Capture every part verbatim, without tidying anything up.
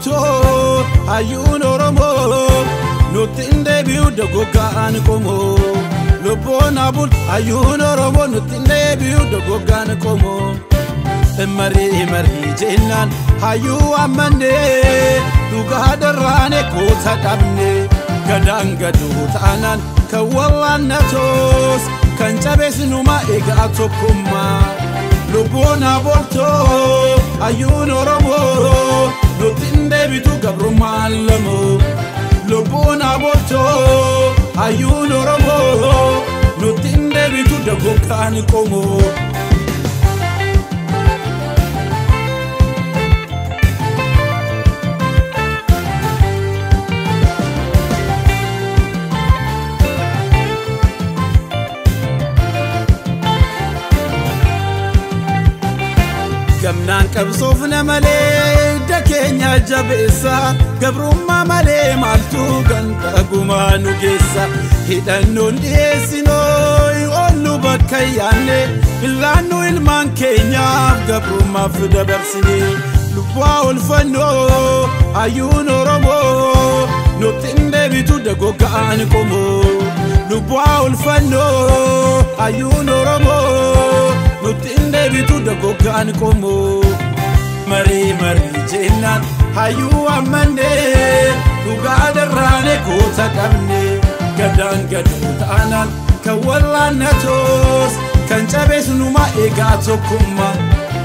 bulto hayyuun oromoo nutti hin deebi'u dogoggaan qomoo lubboona bul hayyuun oromoo nutti hin deebi'u dogoggaan qomoo marii marii jennaan hayyuu ammannee dhugaa darraane koota dhabne gadaan gaduu taanaan kan wallaannatoos kan cabeesnuma egaa tokkummaa lubboona bulto hayyuun oromoo nutti hin deebi'u gabrummaan lamoo lubboona bulto hayyuun oromoo nutti hin deebi'u dogoggaan qomoo gamnaan qabsoofna malee dakeenya jabeessa gabrummaa malee maaltu ganda gumaa nu geessa hidhannoon dhiyeessinoo oollu bakka yaanne ilaannu ilmaan keenyaaf gabrummaaf dabarsine lubbaa olfannoo hayyuun oromoo nutti hin deebi'u dogoggaan qomoo lubbaa olfannoo hayyuun oromoo nutti hin deebi'u dogoggaan qomoo marii marii jennaan hayyuu ammannee dhugaa darraane koota dhabne gadaan gaduu taanaan kan wallaannatoos kan cabeesnuma egaa tokkummaa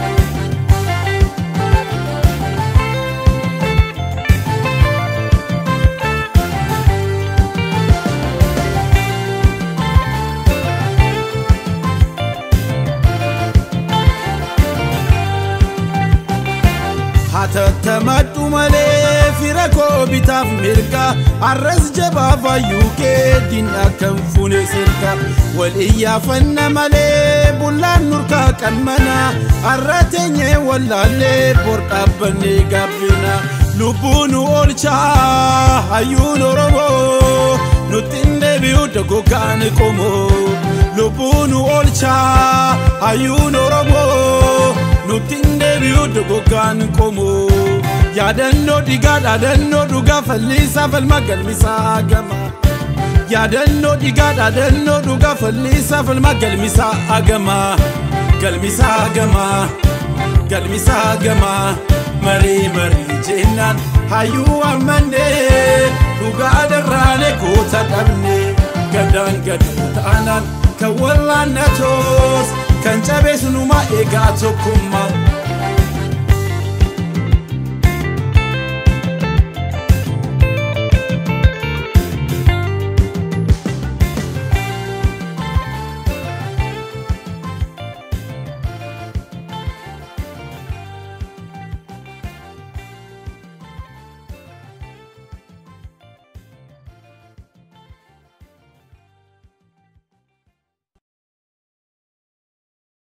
hatattamadhu malee fira koo bitaaf mirga arras jabaaf hayyuu keetiin akkan fuune sirka wal iyyaafanna malee bullaan nurkaa qalmana arra teenyee wallaallee bor dhaabbannee gaabbina lubbuu nu oolchaa hayyuun oromoo nutti hin deebi'u dogoggaan qomoo lubbuu nu oolchaa hayyuun oromoo nutti hin deebi'u dogoggaan qomoo yaadannoo dhigaa dhaadannoo dhugaa fallisaa falma galmisaa gama yaadannoo dhigaa dhaadannoo dhugaa fallisaa falma galmisaa gama galmisaa gama galmisaa gama marii marii jennaan hayyuu ammannee dhugaa darraane koota dhabne gadaan gaduu taanaan kan wallaannatoos kan cabeesnuma egaa tokkummaa